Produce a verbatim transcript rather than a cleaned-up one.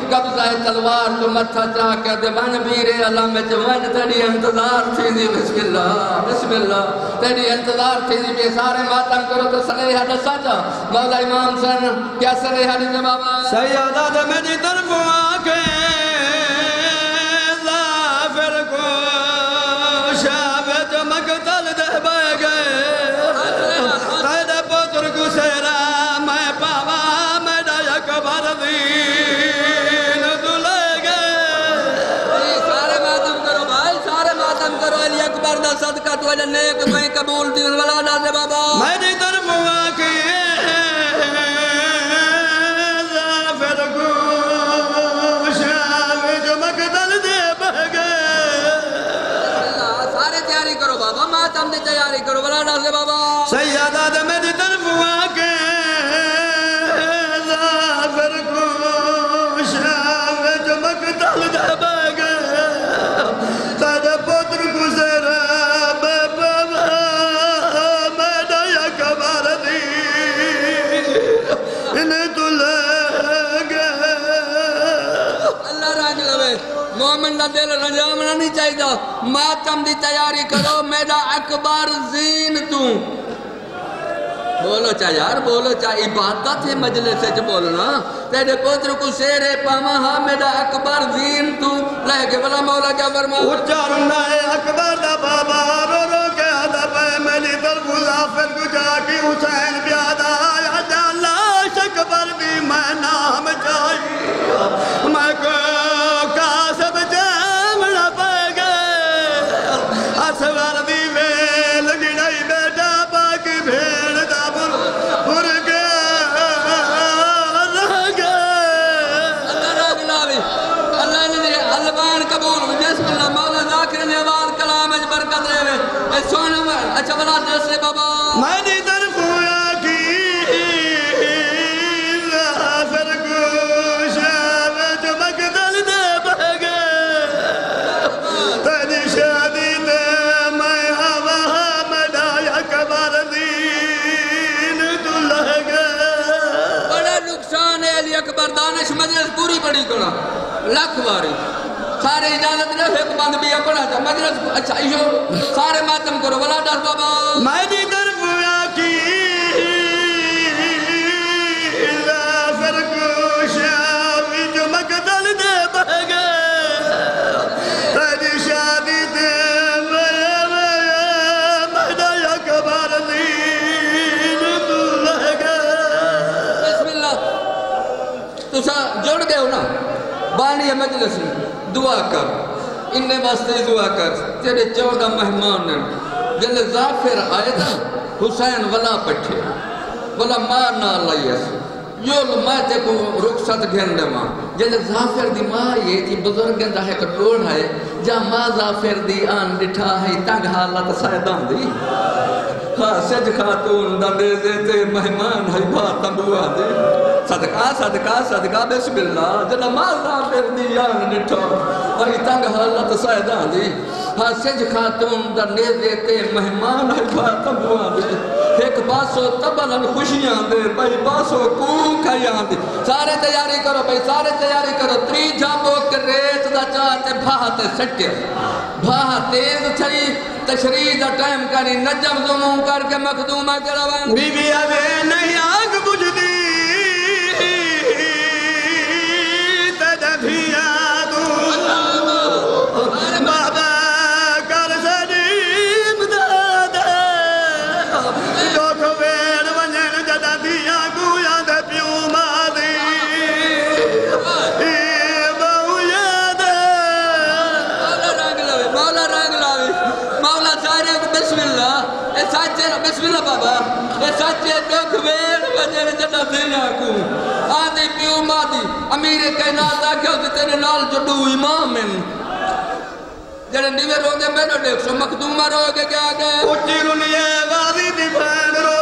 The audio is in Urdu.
قبضہ تلوار تو متھا چاہ کے دے ون بیرے اللہ میں چ ون تیری انتظار تھی دی بسم اللہ بسم اللہ تیری انتظار تھی دی بے سارے ماتم کرو تو صلیحہ دسا چا مولا امام سن کیا صلیحہ دی دے بابا سیادہ دے میری طرف آکے زافر کو شاب مقتل دے بے گئے تیرے پتر کو سیرا میں پاوا میرا یک بردین دلے گئے سارے ماتم کرو بھائی سارے ماتم کرو علی اکبر دا صدقہ تو علی نیک میں قبول دین والا نہ دے بابا میری طرف آکے زافر کو شاب مقتل دے بے گئے سارے تیاری کرو بابا ماتم دی تیاری کرو والا نہ دے بابا سیادہ دے میری طرف آکے زافر کو شاب مقتل دے بے گئے تیرے پتر کو سیرا بے پاوا میرا یک بردین دلے گئے اللہ رنگ لوے مومن دا دل رنجامنا نہیں چاہیے ماتم دی تیاری کرو میرا اکبر زین تو بولو چاہ یار بولو چاہ عبادت ہے مجلس سے بولنا تیرے پتر کو سیرے پاما ہاں میرا اکبر زین تو لے کے بلا مولا کیا فرماؤ اچھارنا ہے اکبر دا بابا رو رو کے عدب ہے میری طرف زافر کو جا کی حسین بیادہ آیا جالا شکبر بھی میں نام چاہیے میں کو کاسب جامنا پہ گئے اصغر دی ویل گنائی بیٹا پاک بھیڑ دا بر بر گیا رہ گئے اللہ راگ لاوی اللہ نے الوان قبول بسم اللہ مولا ذاکر نے آواز کلام اج برکت رہے اے سونا میں اچھا بلا جیسے بابا میری طرف ہویا کی زافر کو شاب جو مقتل دے بے گئے تیری شادی دے میں ہوا میرا یک بردین دلے گئے بڑا نقصان ہے علی اکبر دانش مجلس پوری پڑی کرنا لکھ واری سارے اجازت نے ایک بند بھی اپنا تھا مجلس اچھا ایو سارے ماتم کرو بلا ڈر بابا میری طرف ہویا کی زافر کو شاب جو مقتل دے بے گئے تیری شادی دے میرا یک بردین دلے گئے بسم اللہ تو سا جوڑ گئے ہو نا بانی مجلس میں دعا کر انہیں واسطے دعا کر تیرے چودہ مہمان ہیں جل زافر آئے تھا حسین ولا پٹھے ولا ماں نہ لائیس یول ماں تے کو رخصت گھن دے ماں جل زافر دی ماں یہ تھی بزرگن دا ہے کٹوڑ ہے جا ماں زافر دی آن ڈٹھا ہے تنگ حالت سائدان دی ہاں سج خاتون دا دیزے تے مہمان ہے بات تنبوہ دے صدقہ صدقہ صدقہ بسم اللہ جنا ماں زافر دی آن ڈٹھا ہے تنگ حالت سائدان دی ہاں سج خاتون دا دیزے تے مہمان ہے بات تنبوہ دے ایک باسو تبلن خوشیاں دے بھائی باسو کوک آیاں دے سارے تیاری کرو بھائی سارے تیاری کرو تری جامو کریت دا چاہتے بھاتے سٹے بھاہ تیز چھئی تشریح دا ٹائم کری نجم زمون کر کے مخدومہ کروان بی بی آوے نہیں آگ بجھ دی تجھے بھی آدھو بابا کر سنیم دادے جو کھویر ونجن جدا دیا گویا دے پیو مادی ای بہو یادے مولا رنگ لاوی مولا رنگ لاوی مولا سارے کو بسم اللہ اے سچے بسم اللہ بابا اے سچے دکھ ویر ونجن جدا دیا کو آدھی پیو مادی امیر کائنات آکھے ہوتی تیرے نال جڑو امام ہیں جڑے نیوے رو گے میں نو دیکھ سو مخدومہ رو گے کیا گئے اچھی رلیے غازی دی بھین رو